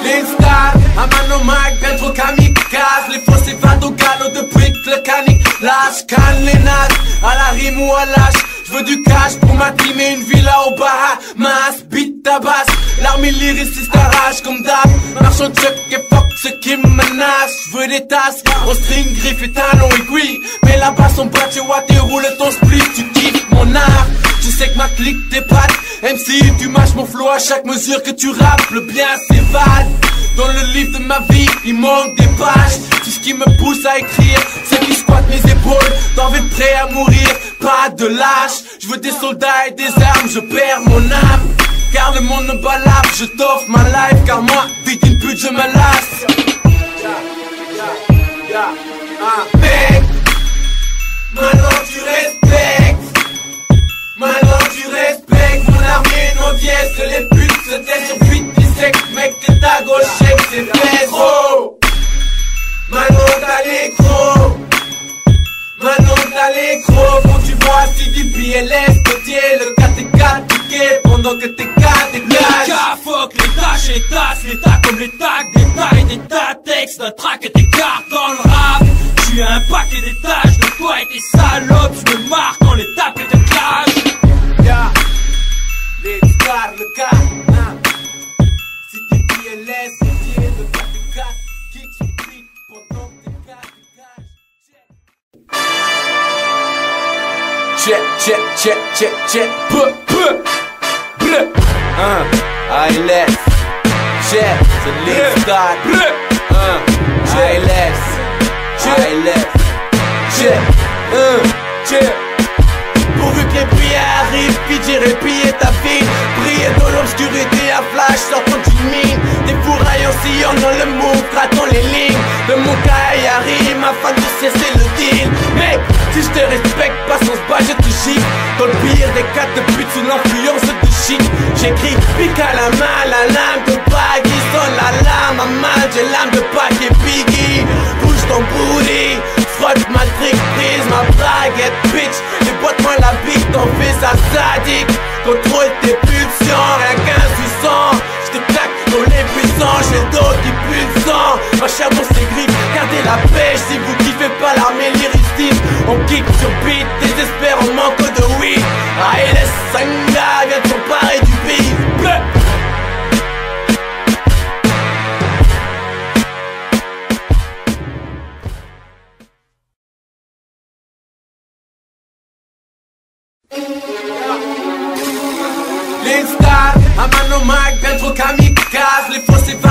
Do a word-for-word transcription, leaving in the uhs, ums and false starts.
L'insta, un mano mic, bien trop kamikaze. Les faux s'évadent au galop depuis que le canique lâche. Canne les nazes, à la rime ou à lâche. J'veux du cash pour ma team et une villa au Bahamas. Beat ta basse, l'armée lyriciste arrache comme d'hab. Marche en chuck et fuck ceux qui me menacent. J'veux des tasses, on string, griffe et talons aiguilles. Mais là-bas son bras, tu vois, déroule ton split. Tu kiffes mon art, tu sais que ma clique t'épate. M C, tu mâches mon flow à chaque mesure que tu rappes. Le bien s'évade. Dans le livre de ma vie, il manque des pages. Tout ce qui me pousse à écrire, c'est qui squatte mes épaules. D'envie de prêt à mourir, pas de lâche. Je veux des soldats et des armes, je perds mon âme. Car le monde me balafre, je t'offre ma life. Car moi, vite une pute, je me lasse. Mec, maintenant tu respectes. Maintenant tu respectes mon armée non dièse. Que les putes se taisent sur huit dix-sept. Mec, t'es ta gauche, c'est fait trop. Maintenant t'as l'écro. Maintenant t'as l'écro. Quand tu vois C D P L S côtier, le K T quatre ticket pendant que t'es quatre et quatre. Les cas, fuck les tâches et tasses, les tas comme les tags, des tailles, des tas textes, d'un track et des cartes dans le rap. Tu as un paquet d'étages de toi et tes salopes, je me marque quand les tapes et te clashent. Yeah, les stars, le K, hein. C D P L S côtier, le K T quatre, kick sur beat pendant que t'es quatre et quatre. Check, check, check, check, check, peu, peu, bleu, hein, I laisse, check, c'est les stars, bleu, hein, I laisse, I laisse, check, hein, check. Pourvu que les prières arrivent, puis j'irai piller ta ville. Briller dans l'obscurité à flash, sortant d'une mine. Des fourrailles en sillon dans le move, grattant les lignes de mon cahier à rime afin de cesser le deal. Mec, si je te respecte pas sans se bat, je te chic. Dans le pire des cas de pute sous l'influence de chic. J'écris pique à la main, la lame de bague. Ils sonne la lame à main, j'ai l'âme de Pac et Biggie. Bouge ton booty, frotte ma trick prise, ma baguette bitch. Les boîtes moins la bite, t'en fais ça sadique. Contrôle tes pulsions, rien qu'insuffisant. J'te claque dans les puissants, j'ai le dos qui pue le sang. Ma chair dans ses griffes, gardez la pêche. Si vous kiffez pas l'armée lyriciste, on kick sur beat, désespère en manque de weed. Ah et les sangas viennent s'emparer du pays.